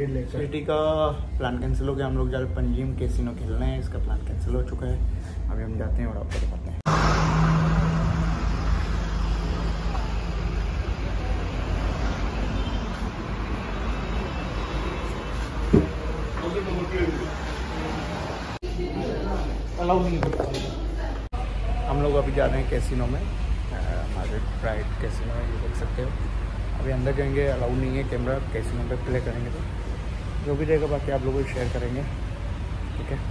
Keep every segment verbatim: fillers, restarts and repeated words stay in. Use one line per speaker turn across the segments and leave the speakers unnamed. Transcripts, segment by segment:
ये लेकर
सिटी का प्लान कैंसिल हो गया। हम लोग जाकर पंजीम कैसीनो खेलना है, इसका प्लान कैंसिल हो चुका है। अभी हम जाते हैं और आपको बताते हैं। हम लोग अभी जा रहे हैं कैसीनो में, हमारे प्राइड कैसीनो है, ये देख सकते हो। अभी अंदर जाएंगे, अलाउ नहीं है कैमरा कैसीनो पे प्ले करेंगे, तो जो भी रहेगा बाकी आप लोगों को शेयर करेंगे, ठीक है।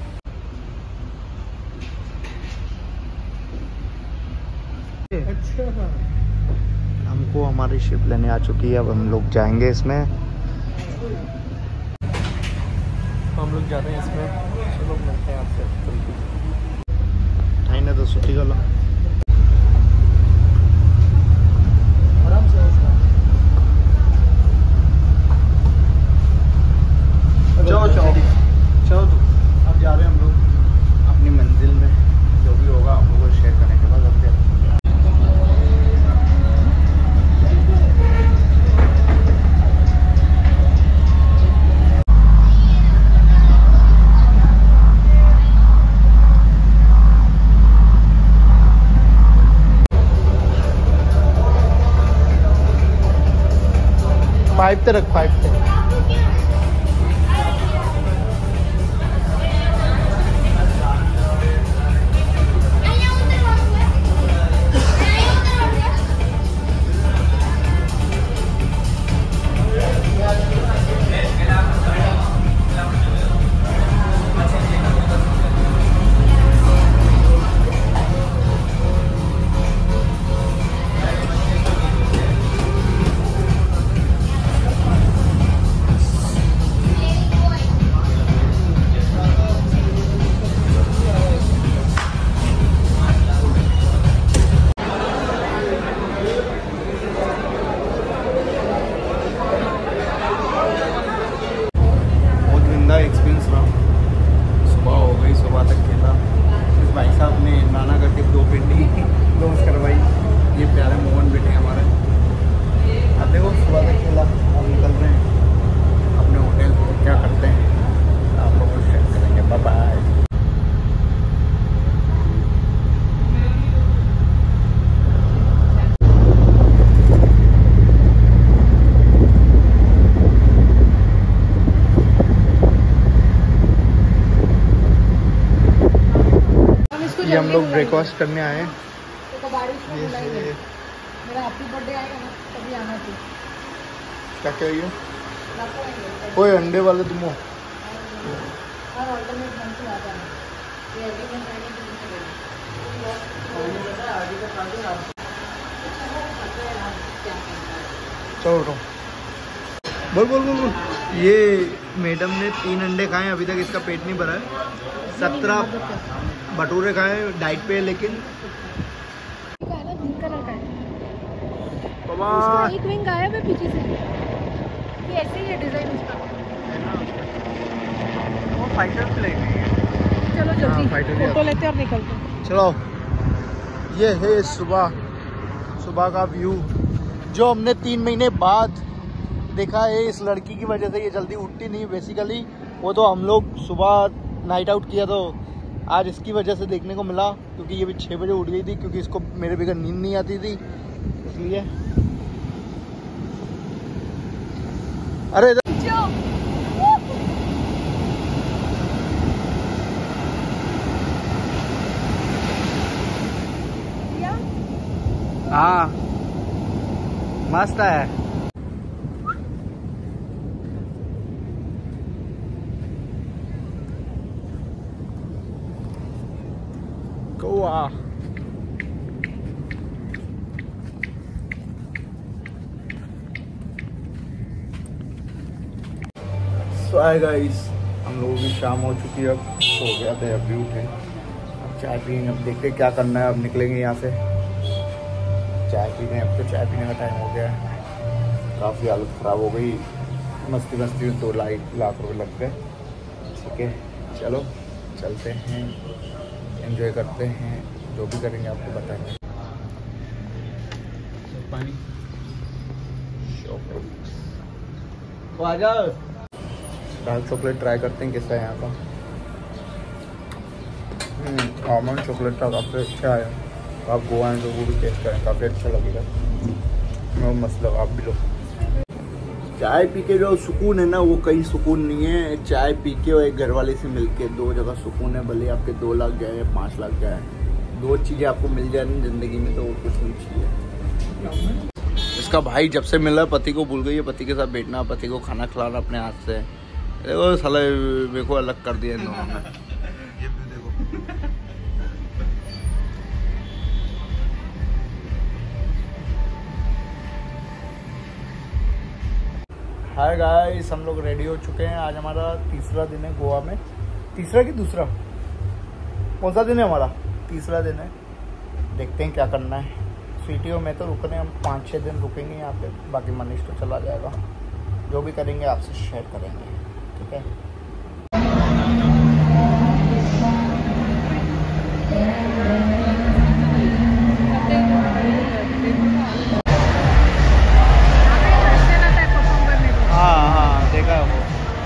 अच्छा,
हमको हमारी शिप लेने आ चुकी है, अब हम लोग जाएंगे इसमें। तो हम लोग जा रहे हैं इसमें, चलो मिलते हैं आपसे जल्दी। ठाई ने तो छुट्टी कर लो
आराम से
चलो चलो चलो। तो अब जा रहे हैं हम लोग अपनी मंजिल में, जो भी होगा आप लोगों को शेयर करने के बाद अब फाइव तक फाइव तक एक्सपीरियंस रहा। सुबह हो गई, सुबह तक खेला। इस भाई साहब ने नाना करके दो पेटी क्लोज करवाई। ये प्यारे मोहन बेटे हमारे, अब देखो सुबह तक खेला, अब निकल रहे हैं अपने होटल। क्या करते हैं आप लोगों को शेयर करेंगे। Bye bye. ये हम लोग ब्रेकफास्ट करने आए हैं।
मेरा हैप्पी बर्थडे आएगा ना, तभी आना चाहिए।
क्या कहिए कोई अंडे वाले तुम हो।
और ऑल्टरनेट ढंग से आ जाना, ये एग्रीमेंट आने के
चलो उठो, बोल बोल बोल बोल। ये मैडम ने तीन अंडे खाए, अभी तक इसका पेट नहीं भरा है। सत्रह भटूरे खाए, डाइट पे है लेकिन। बाबा
एक विंग गायब है पीछे से, ये ऐसे ही है डिजाइन उसका।
वो फाइटर प्लेन है।
चलो जल्दी
फाइटर
फोटो लेते और निकलते हैं।
चलो, ये है सुबह सुबह का व्यू जो हमने तीन महीने बाद देखा है। इस लड़की की वजह से ये जल्दी उठती नहीं बेसिकली। वो तो हम लोग सुबह नाइट आउट किया, तो आज इसकी वजह से देखने को मिला, क्योंकि ये भी छः बजे उठ गई थी, क्योंकि इसको मेरे बगैर नींद नहीं आती थी इसलिए। अरे हाँ मस्त है। गोवा सो हाय गाइस, हम लोगों की शाम हो चुकी है, अब सो गया था, अभी उठे, अब चाय पियेंगे। अब देखते क्या करना है, अब निकलेंगे यहाँ से चाय पीने। अब तो चाय पीने का टाइम हो गया है। काफ़ी हालत ख़राब हो गई, मस्ती मस्ती में दो लाख लाख रुपए लग गए। ठीक है चलो चलते हैं, एंजॉय करते हैं, जो भी करेंगे आपको बताएंगे। पानी आ जाओ। डार्क चॉकलेट ट्राई करते हैं कैसा है यहाँ का। आलमंड चॉकलेट का काफ़ी अच्छा है, आप गोवा हैं तो वो भी टेस्ट करें, काफ़ी अच्छा लगेगा। बहुत मस्त लगा, आप भी लो। चाय पी के जो सुकून है ना वो कहीं सुकून नहीं है। चाय पी के और एक घर वाले से मिल के दो जगह सुकून है। भले आपके दो लाख जाए या पाँच लाख जाए, दो चीज़ें आपको मिल जाए ना ज़िंदगी में तो वो कुछ नहीं चाहिए। इसका भाई जब से मिला पति को भूल गई है, पति के साथ बैठना, पति को खाना खिलाना अपने हाथ से। देखो साला मेरे को अलग कर दिया इन दोनों ने। ये भी देखो। हाय गाइस, हम लोग रेडी हो चुके हैं। आज हमारा तीसरा दिन है गोवा में। तीसरा कि दूसरा, कौन सा दिन है हमारा? तीसरा दिन है। देखते हैं क्या करना है। सिटियों में तो रुकने हम पाँच छः दिन रुकेंगे यहाँ पे, बाकी मनीष तो चला जाएगा। जो भी करेंगे आपसे शेयर करेंगे, ठीक है। हाँ हाँ देखा वो।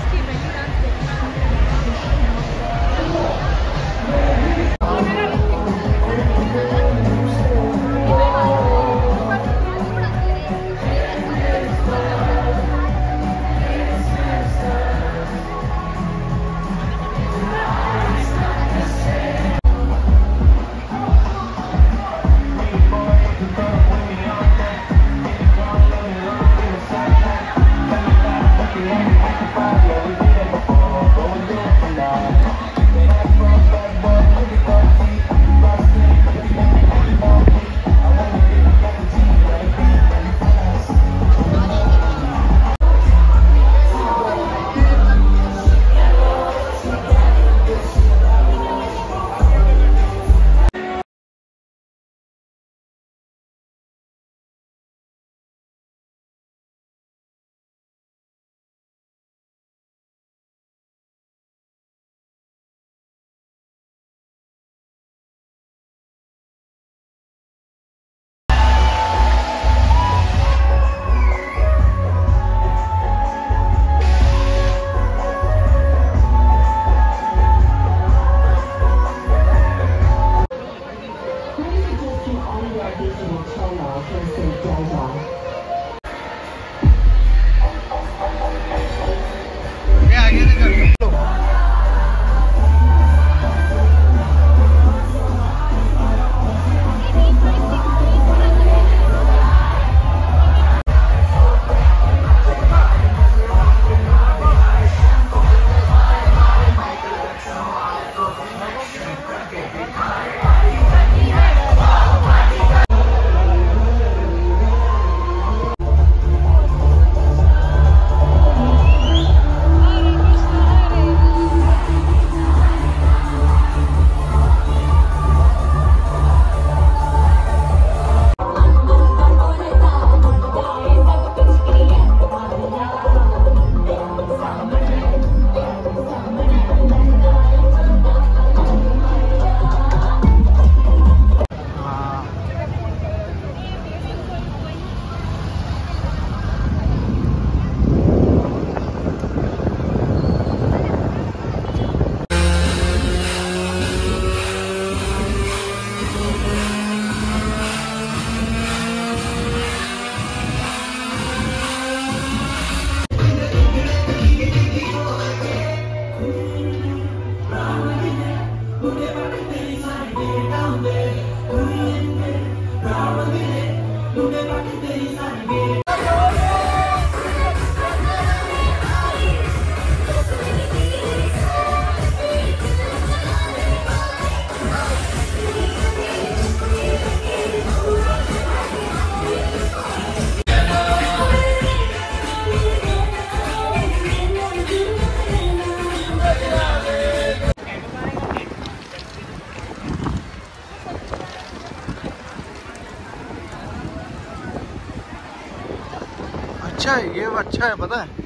अच्छा है ये, अच्छा है, पता है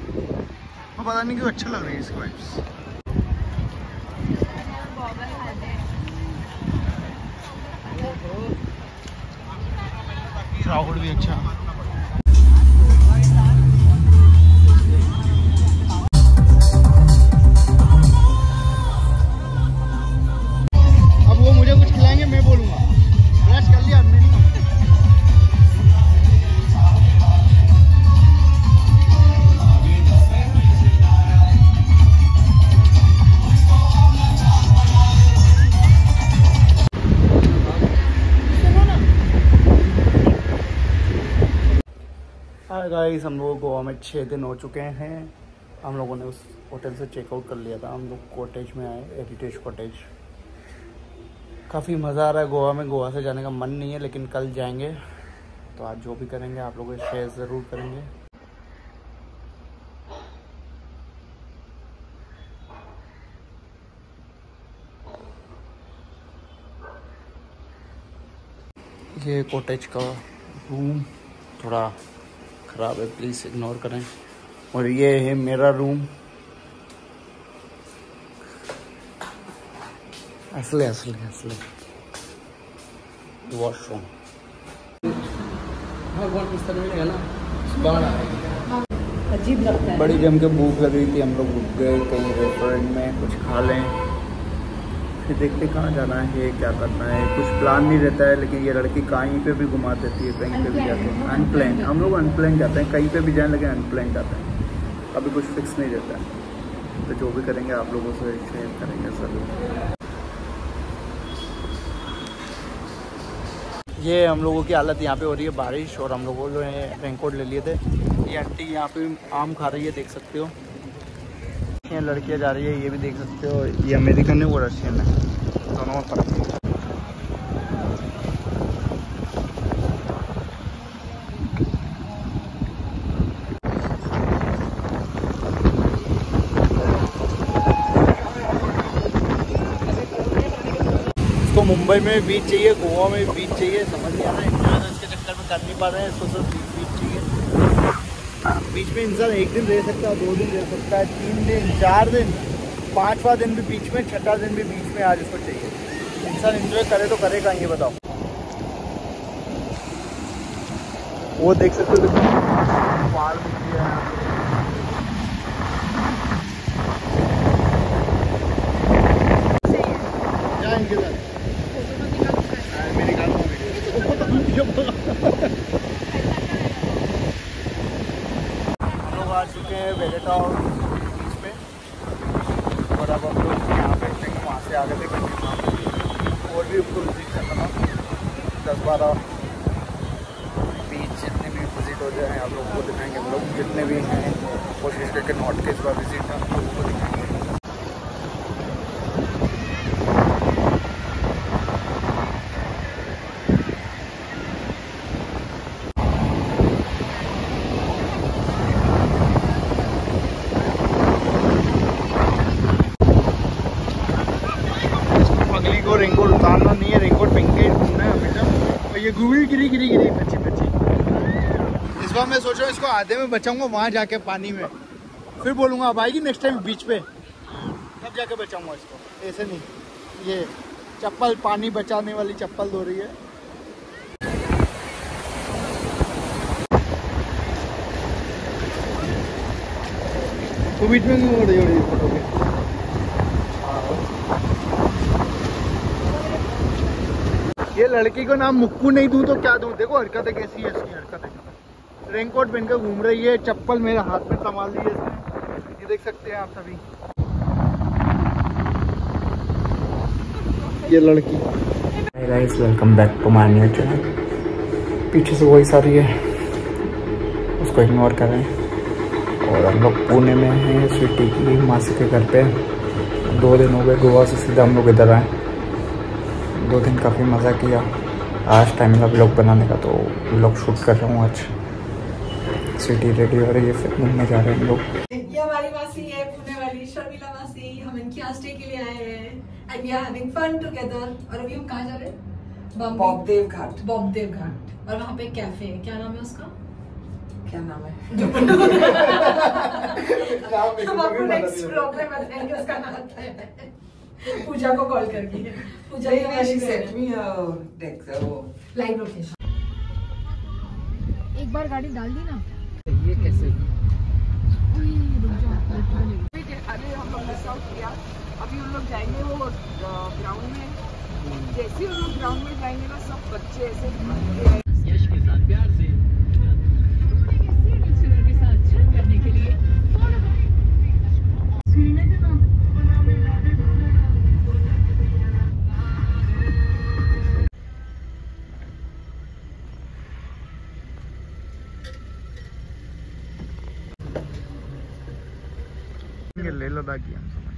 वो, पता नहीं क्यों अच्छा लग रही है इसकी वाइब्स। क्राउड भी अच्छा है। गाइस, हम लोग गोवा में छः दिन हो चुके हैं। हम लोगों ने उस होटल से चेकआउट कर लिया था। हम लोग कॉटेज में आए, हेरिटेज कॉटेज। काफ़ी मज़ा आ रहा है गोवा में। गोवा से जाने का मन नहीं है, लेकिन कल जाएंगे। तो आज जो भी करेंगे आप लोगों को शेयर ज़रूर करेंगे। ये कॉटेज का रूम थोड़ा ख़राब है, प्लीज़ इग्नोर करें। और ये है मेरा रूम। असले असले असले वॉशरूम।
अजीब लगता है।
बड़ी जम के भूख लग रही थी, हम लोग रुक गए कहीं रेस्टोरेंट में, कुछ खा लें, फिर देखते कहाँ जाना है, क्या करना है। कुछ प्लान नहीं रहता है, लेकिन ये लड़की कहीं पे भी घुमा देती है, कहीं पे भी जाते हैं। अनप्लान, हम लोग अनप्लान जाते हैं, कहीं पे भी जाएं, लेकिन अनप्लान जाते हैं। अभी कुछ फिक्स नहीं रहता है। तो जो भी करेंगे आप लोगों से शेयर करेंगे ज़रूर। ये हम लोगों की हालत यहाँ पे हो रही है बारिश, और हम लोगों ने रेनकोट ले लिए थे। ये आंटी यहाँ पे आम खा रही है, देख सकते हो। ये लड़कियाँ जा रही है, ये भी देख सकते हो। ये अमेरिकन है, वो रशियन है, दोनों में फर्क है। इसको मुंबई में बीच चाहिए, गोवा में बीच चाहिए, समझ नहीं आ रहा है। इसके चक्कर में कर नहीं पा रहे हैं, इसको सिर्फ बीच बीच चाहिए। बीच में इंसान एक दिन रह सकता है, दो दिन रह सकता है, तीन दिन, चार दिन, पांचवा दिन भी बीच में, छठा दिन भी बीच में आज इसको चाहिए। इंसान एंजॉय करे तो करेगा, ये बताओ। वो देख सकते हो पहाड़ दिखती है। क्या इनके साथ मेरी गाल हम लोग आ चुके हैं वेलेटा और बीच पे, और अब हम लोग यहाँ पे देखेंगे। वहाँ से आगे देखेंगे और भी उसको विजिट करना था। दस बारह बीच जितने भी विजिट हो जाए आप लोगों को दिखाएंगे। हम लोग जितने भी हैं कोशिश करके नॉर्थ के इस बार विजिट कर हम लोगों को दिखाएंगे। को रेनकोट उतारना नहीं है, रेनकोट पहन के घूमना है हमेशा। और ये गुड़ी गिरी गिरी गिरी बच्ची बच्ची। इस बार मैं सोच रहा हूँ इसको आधे में बचाऊंगा, वहाँ जाके पानी में, फिर बोलूँगा अब आएगी नेक्स्ट टाइम बीच पे, तब जाके बचाऊंगा इसको। ऐसे नहीं, ये चप्पल पानी बचाने वाली चप्पल धो रही है। तो बीच में क्यों हो रही हो रही फोटो में? ये लड़की को नाम मुक्कू नहीं दूं तो क्या दूं? देखो हरकतें कैसी है इसकी, हरकतें। रेनकोट पहनकर घूम रही है, चप्पल मेरे हाथ में संभाल ली है इसने, ये देख सकते हैं आप सभी। ये लड़की। Hey guys, welcome back to my new channel। पीछे से वही सारी है, उसको इग्नोर कर रहे हैं। और हम लोग पुणे में हैं, स्वीटी की मासी के घर पे। दो दिन हो गए गोवा से सीधा हम लोग इधर आए। दो दिन काफ़ी मज़ा किया। आज टाइम मिला व्लॉग बनाने का, तो व्लॉग शूट कर रहा हूँ आज। स्वीटी रेडी हो रही है, फिर घूमने जा रहे हैं हम लोग।
ये हमारी मासी है, पुणे वाली शर्मिला मासी। हम इनके यहाँ स्टे के लिए आए हैं and we are having fun together. और अभी हम कहाँ जा रहे हैं?
बॉबदेव घाट।
बॉबदेव घाट। और वहाँ पे कैफे है, क्या नाम है उसका?
क्या नाम है?
हम आपको नेक्स्ट ब्लॉग में बताएंगे उसका नाम क्या है। पूजा को कॉल करके। पूजा ही हमारी
सेट मी वो
लाइव लोकेशन। एक बार गाड़ी डाल दी ना।
ये कैसे?
अरे हम लोग मिस आउट किया। अभी उन लोग जाएंगे वो ग्राउंड में। जैसे ही उन लोग ग्राउंड में जाएंगे ना, सब बच्चे ऐसे यश के साथ प्यार से के साथ करने के लिए
ये ले लद्दाखी हम समझ।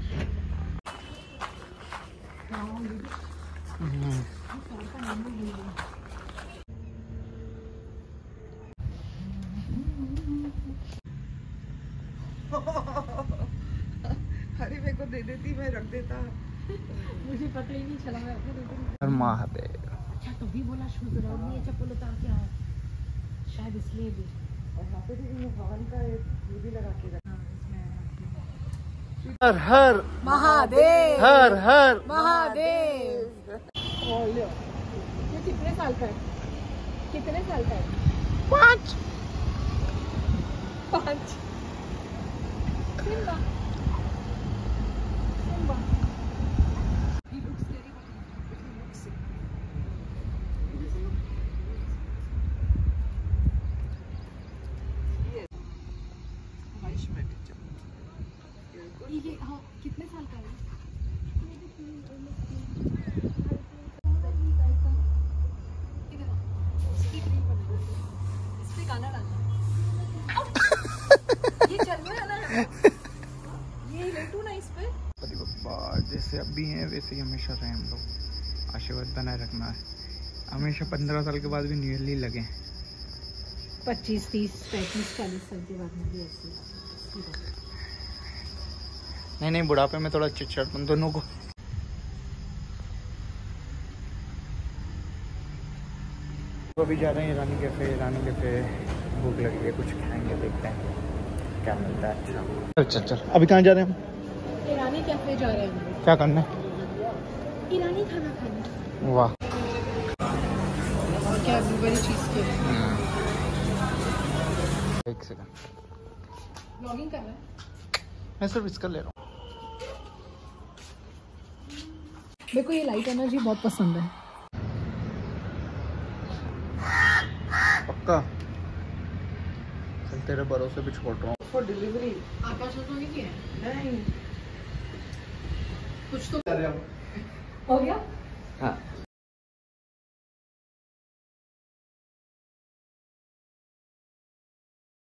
अरे मेरे को दे देती, मैं रख देता।
मुझे पता ही नहीं चला, मैं अपने दे दूंगी।
महादेव।
अच्छा तभी बोला शुद्ध रोड नहीं है, चप्पल उतार के आओ, शायद इसलिए भी।
और यहाँ पे भी भवन का एक ये भी लगा के रखा।
हर हर
महादेव,
हर हर
महादेव। ये कितने साल का है? कितने साल का है?
पाँच।
पाँच। Simba, Simba. He looks scary, but he looks sick. ये हाँ कितने साल का है? इधर आओ, इसकी रील बनाओ, इस पे गाना डालना। ये चल रहा है ना, ये लेटू ना इस पे।
पति बप्पा जैसे अभी हैं वैसे ही हमेशा रहे हम लोग, आशीर्वाद बनाए रखना है हमेशा। पंद्रह साल के बाद भी न्यूली लगे।
पच्चीस तीस पैंतीस चालीस साल के बाद में भी ऐसे।
नहीं नहीं बुढ़ापे में थोड़ा चिटचट उन दोनों को। अभी जा रहे हैं ईरानी कैफे। ईरानी कैफे भूख लगी है, कुछ खाएंगे, देखते हैं क्या मिलता है। अच्छा चल चल अभी कहाँ जा रहे हैं हम?
ईरानी कैफे जा रहे हैं,
क्या करना है?
ईरानी खाना खाना।
वाह
और क्या बड़ी चीज के
एक सेकंड,
ब्लॉगिंग कर रहा है।
मैं सिर्फ इसका ले रहा हूँ।
मेरे को ये लाइट एनर्जी बहुत पसंद है।
पक्का चल तेरे भरोसे भी छोड़ रहा हूँ।
फॉर डिलीवरी
आकाश तो नहीं किया है?
नहीं।
कुछ तो
कर रहे हम।
हो गया।